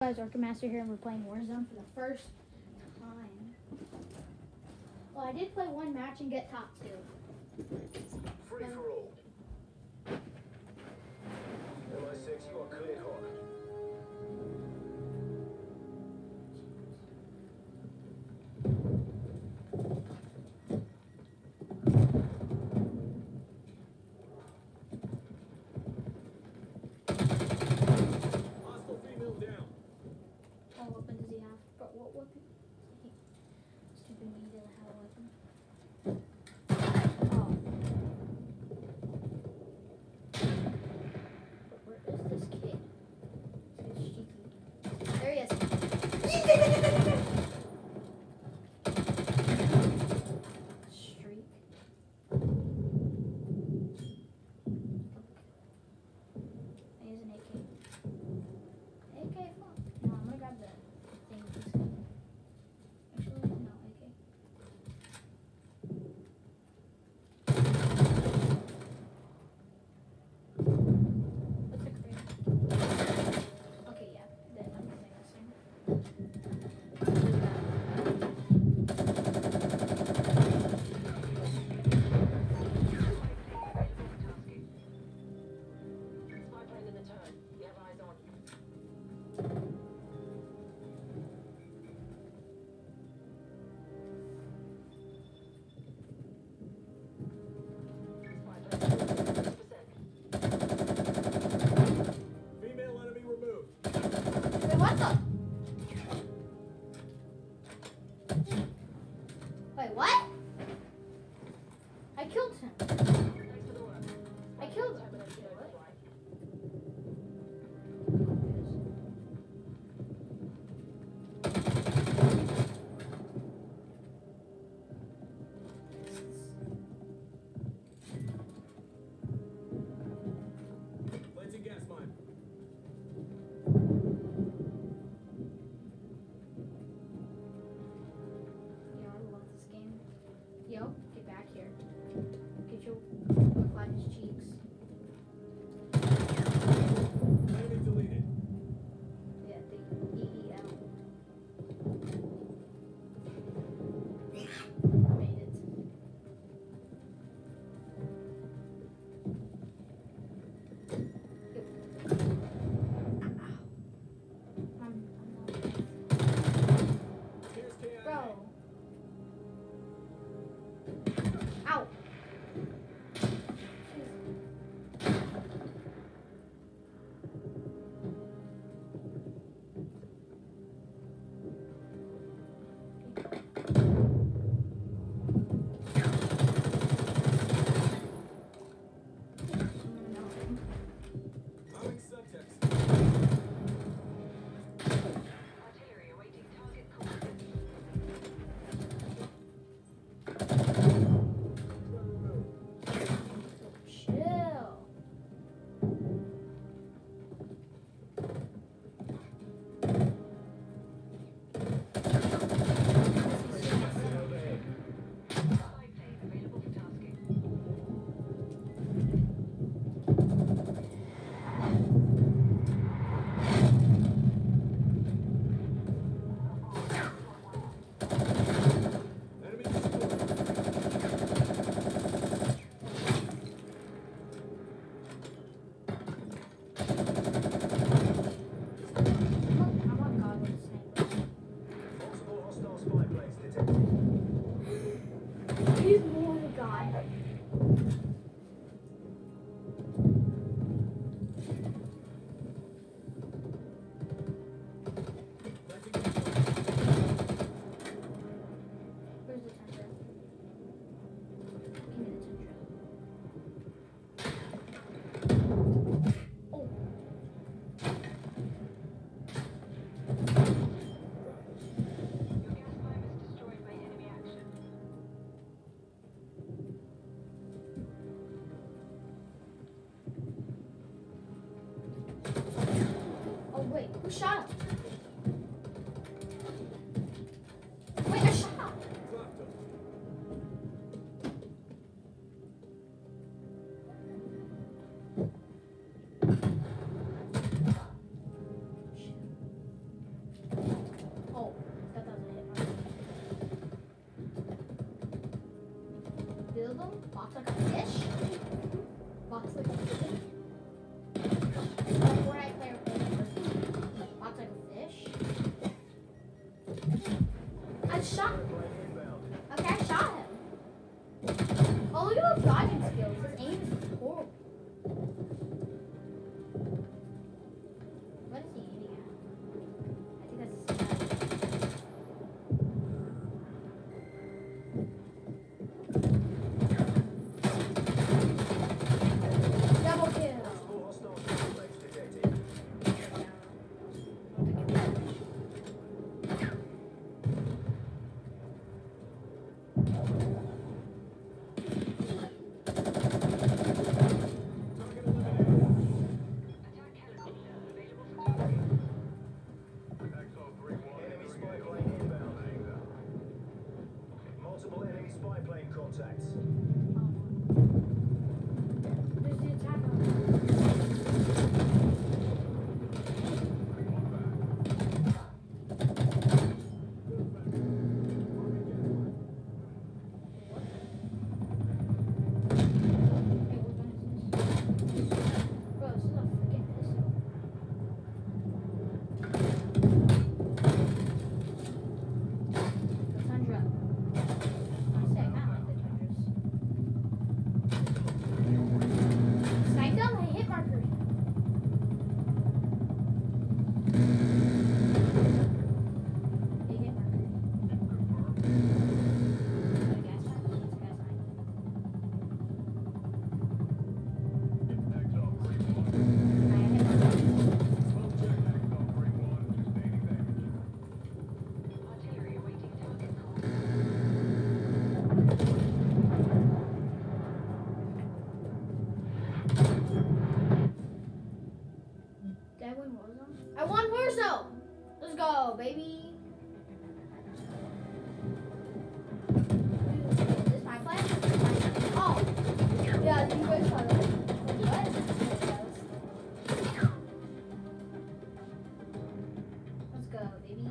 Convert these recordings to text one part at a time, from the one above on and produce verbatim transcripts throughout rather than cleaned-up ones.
Guys, Orca Master here, and we're playing Warzone for the first time. Well, I did play one match and get top two. Free for all. M I six, you are cleared hot. Hostile female down. What weapon does he have? But what weapon? He, stupid me doesn't have a weapon. Oh. But where is this kid? box like a fish. Box like a fish. Like when I play a fish, box like a fish. I shot. Plane inbound. Okay, I shot him. Oh, look at those dodging skills. His aim is horrible. What is he aiming at? I think that's his head. Double kill. Multiple hostile flags detected. Target eliminated. Enemy spy plane inbound. Multiple enemy spy plane contacts. There's the attacker. Hey, what gun is this? Bro, this is a freaking pistol. The Tundra. Honestly, I kinda like the Tundras. Sniped him, I hit marker. Big hit marker. Got a gas tank? It's a gas tank. I hit marker. Did I win Warzone? I won Warzone! Let's go, baby! Is this my play? Oh! Yeah, you guys saw that. What? Let's go, baby.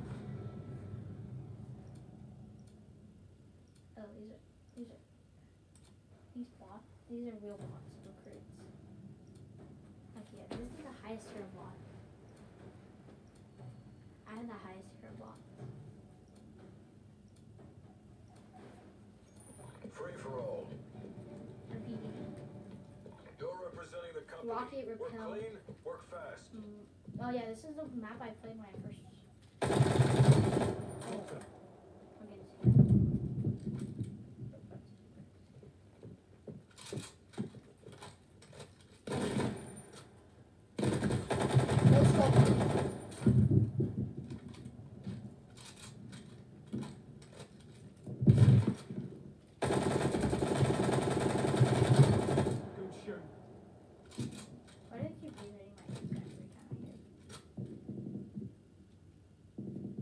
Oh, these are, these are, these bots, these are real bots, recruits. Okay, yeah, this is the highest tier bot. I have the highest tier bot. Free for all. Repeating. You're representing the company. Rocket Work repel. clean, work fast. Mm. Oh yeah, this is the map I played when I first. Oh. Okay, it's here. Let's go. Good shoot. Why do I keep reloading my gun every time I hit?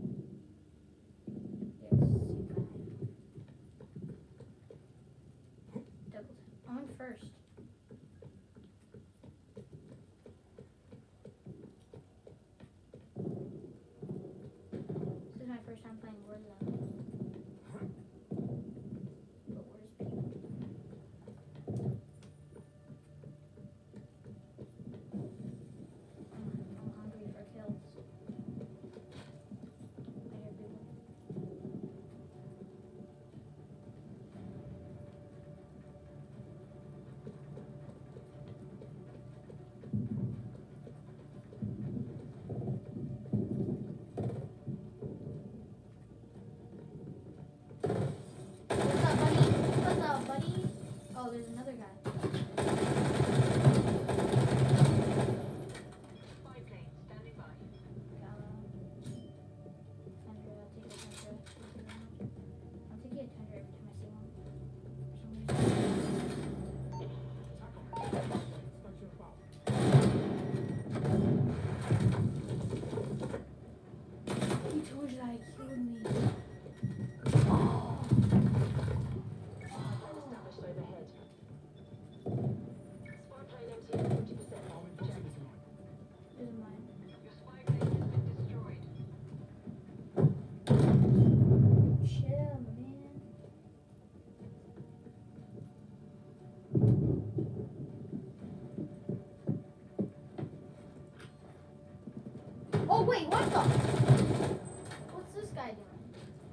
Oh wait, what the? What's this guy doing?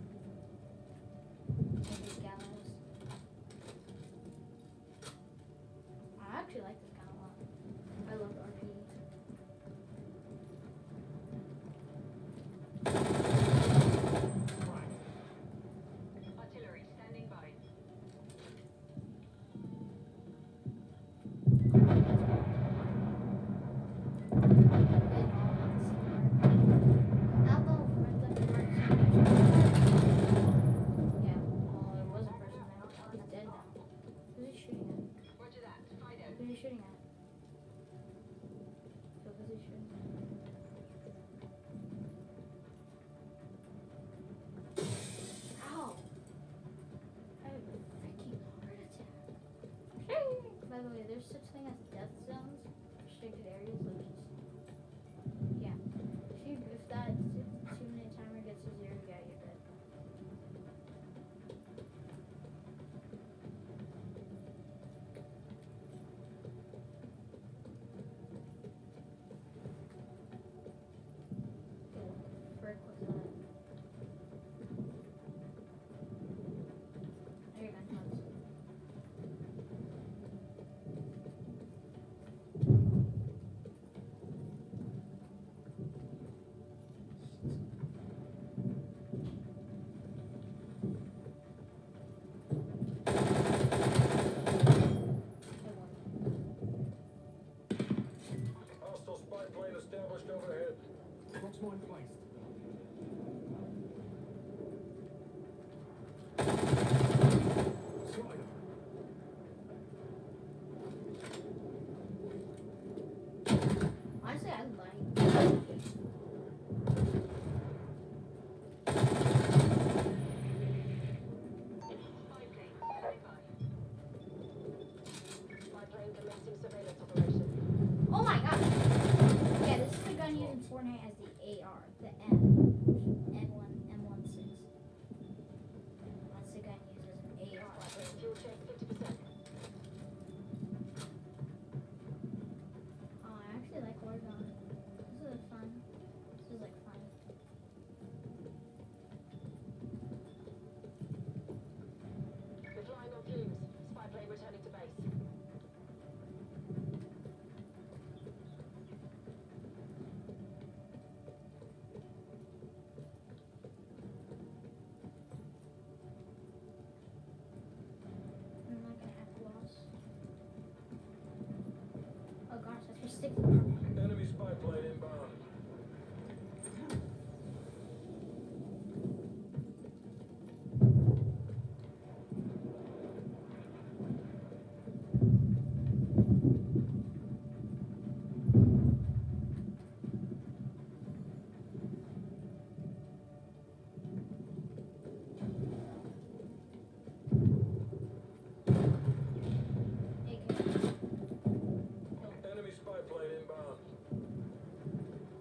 Maybe gallows. I actually like this gun a lot. I love R P G. Artillery standing by. Not the front of the march. Yeah, well, there was a person there. He's dead now. Who's he shooting at? Roger that. Fido. Who's he shooting at? So who's he shooting at? Ow! I have a freaking heart attack. By the way, there's such thing as death zones, restricted areas, like just yeah. If you if that two minute timer gets to zero, yeah, you're dead. Frick was that? There you go. Nuts. It won. Hostile spy plane established overhead. Proxmine placed. Slider. Honestly, I like. Spy plane standing by. Spy plane commencing surveillance operation. Oh my god! Yeah, this is the gun used in Fortnite as the A R, the M, M one, M sixteen. That's the gun used as an A R. Spy plane fuel check fifty percent. Oh, I actually like Warzone. This is fun. This is like fun. We're flying on fumes. Spy plane returning to base. I'm not gonna act lost. Oh gosh, that's for six armor. Enemy spy plane inbound. A K. Enemy spy plane inbound.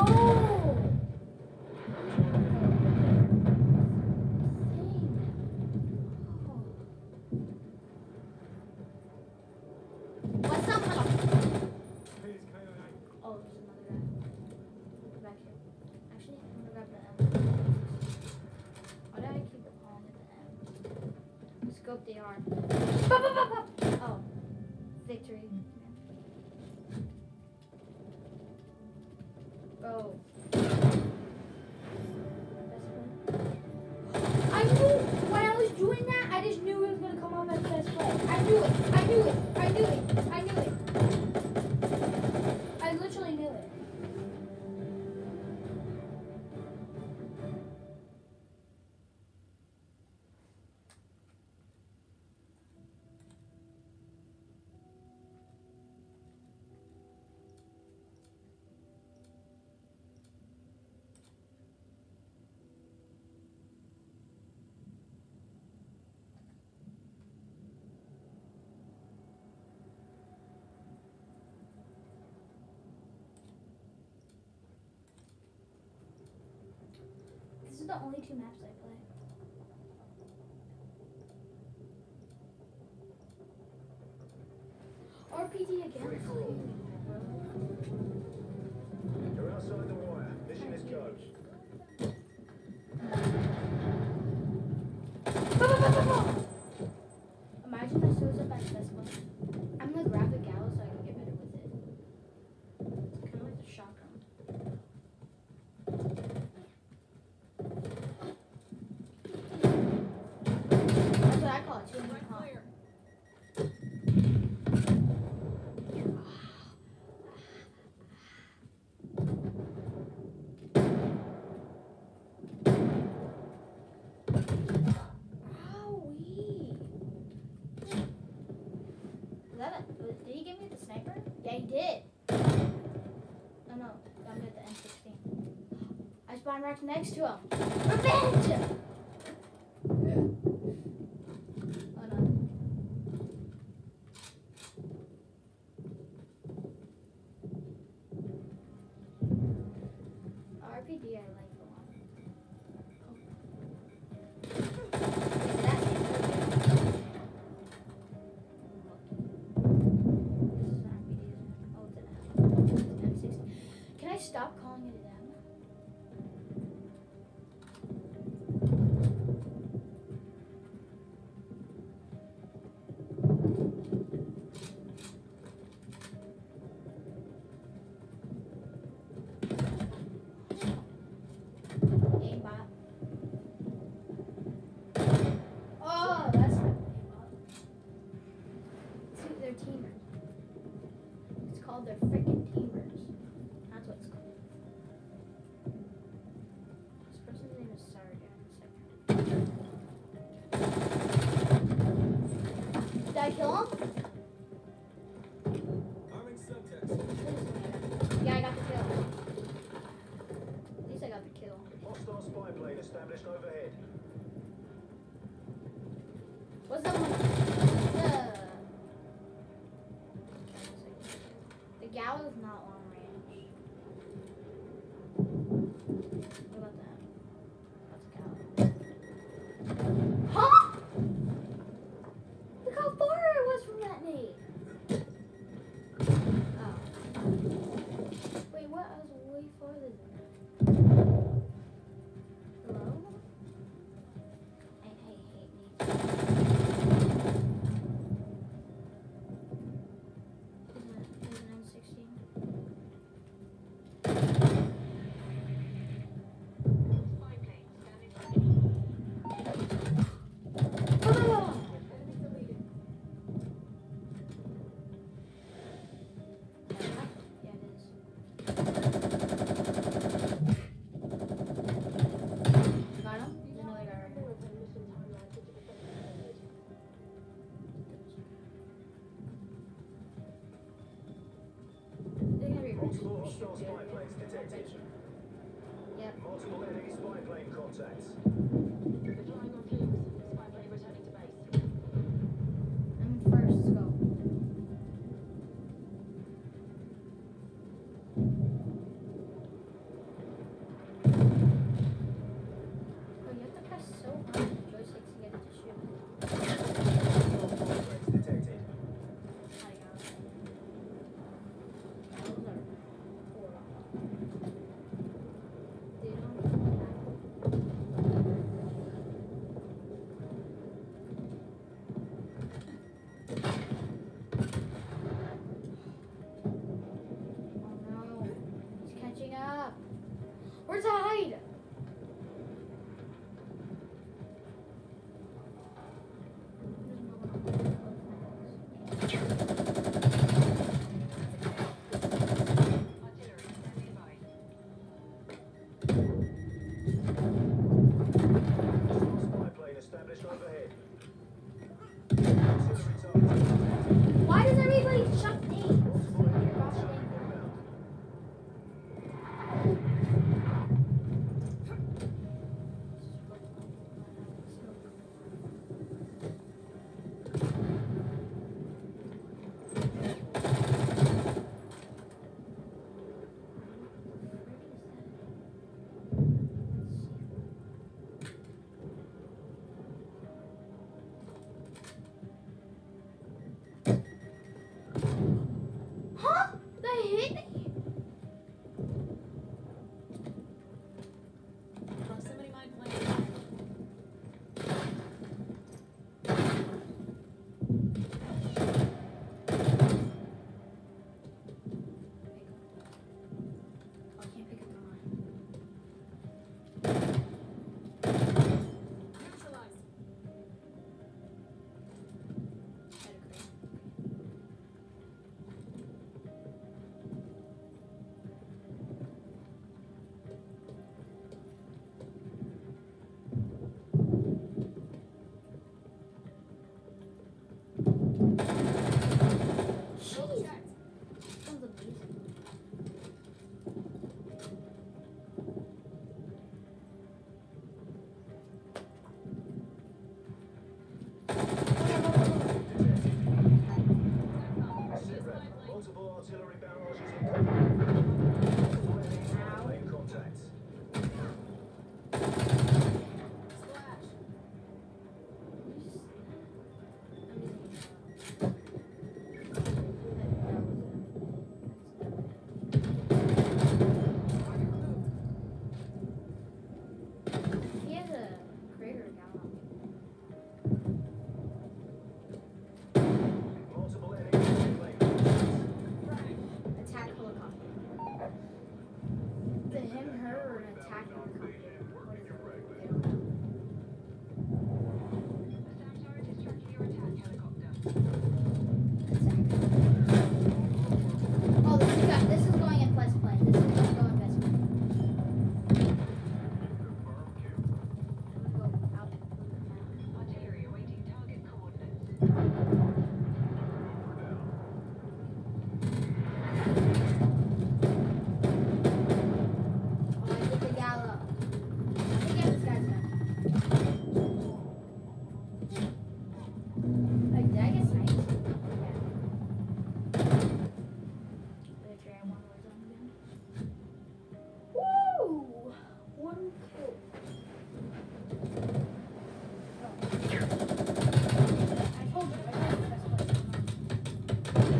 What's up, hello? Oh, there's another guy. Back here. Actually, I'm gonna grab the M. Why did I keep calling it the M? Let's scope the R. Oh. Victory. Oh. I knew when I was doing that, I just knew it was gonna come off as best play. I knew it. I knew it. I knew it. I knew it. I literally knew it. This is the only two maps I play. R P D again. Free for all. You're outside the wire. Mission is go. Imagine I shows up at this one. I'm gonna grab the gallows so I can get better with it. It's kind of like the shotgun. That's what I call it, two in the car. Owie. Is that a, did he give me the sniper? Yeah, he did. No, no, I'm at the M sixteen. I spawned right next to him. Revenge! Oh no. R P D I like a lot. Oh. That's it. This is an R P D, isn't it? Oh, it's an M. It's an M sixteen. Can I stop calling it an M? Aimbot. Oh, that's not aimbot. See, they're teamers. It's called they're freaking teamers. That's what it's called. This person's name is Sergeant. Did I kill him? Arming subtext. Yeah, I got the kill. At least I got the kill. Hostile spy plane established overhead. What's that one? The, the gallows not long range. What about that? That's a gallows. Huh? Look how far it was from that nade. Oh. Wait, what? I was way farther than that. Hello? I, I hate nades. Is it, is it M sixteen? Spy plane standing by. Oh! Enemy deleted. Yeah, it is. Got him? There's another guy right here. Military mission timeline fifty percent extended. They're gonna be Multiple hostile spy planes detected. Yep. Multiple enemy spy plane contacts. Deploying on fumes. Spy plane returning to base. I'm in first. Let's go. hack them or copy it. What is it? They don't know. The SAM turret is tracking your attack helicopter. Oh, this is, got, this is going in Let's Play. This is going to go in Best Play. I'm going to go out and put it down. Artillery awaiting target coordinates. Oh, I did the gallop. Let me get this guy's gun. Like, did I get sniped? Yeah. Wait, try one more zone again. Woo! One kill. Oh. I told you, I told you that's what it's on.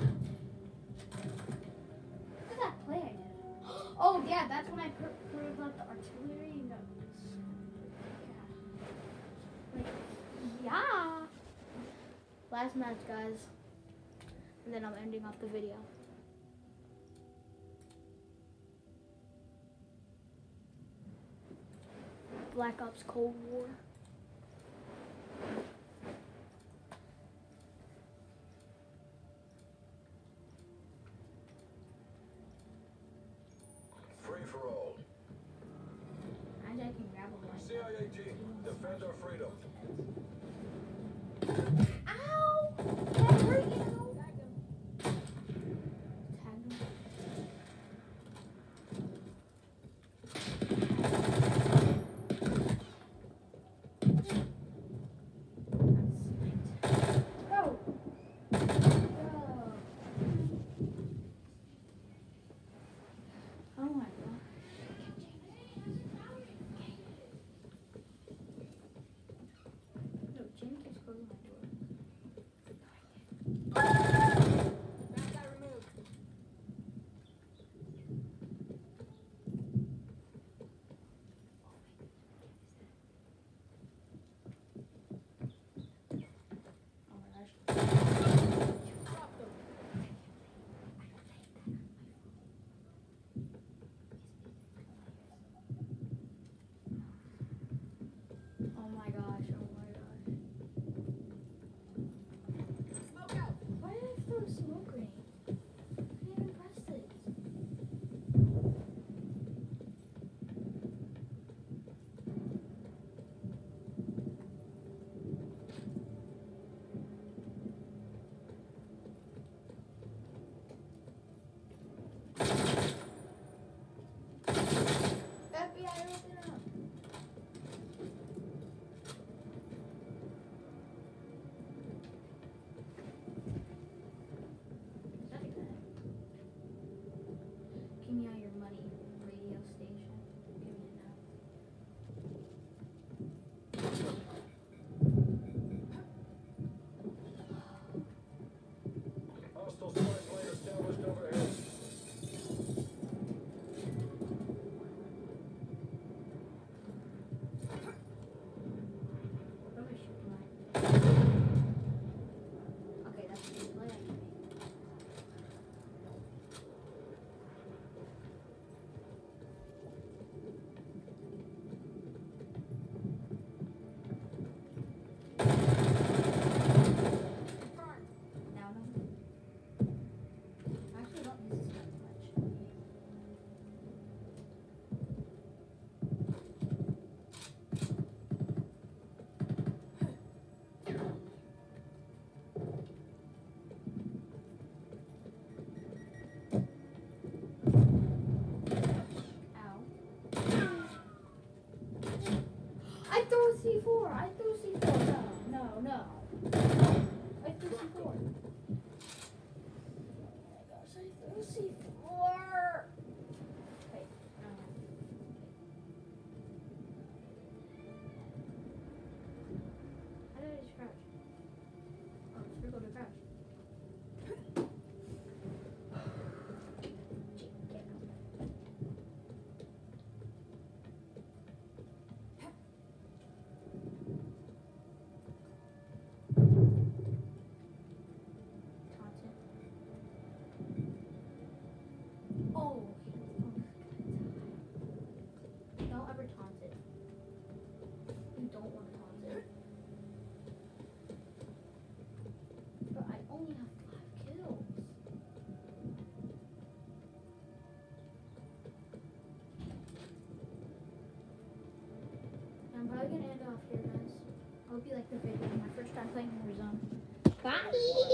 Look at that play I did. Oh, yeah, that's when I put proved out the artillery and got. Yeah. Like, yeah. Last match, guys. And then I'm ending off the video. Black Ops Cold War. Free for all. I can grab a one. C I A G, defend our freedom. Ow! That hurt you. Tag him. Go. Go. Oh my god. No, Jim keeps closing my door. Grab that removed. Oh my gosh. Drop them. Oh my gosh, oh my gosh. Smoke out. Why did I throw a smoke grenade? I didn't even press this. F B I, open up. Is that a good? Give me all your money, radio station. Give me it now. Hostile spy plane established overhead. What am I shooting at? Okay, that's a good play I can make. Confirmed. Now no. I actually don't use this gun much. Ow. I threw a C four. I threw a C four. No, no, no. I threw C four. Oh my gosh, I threw a C four. Wait. Um, how did I just crouch? Oh, it's circle to crouch. Enemy spotted.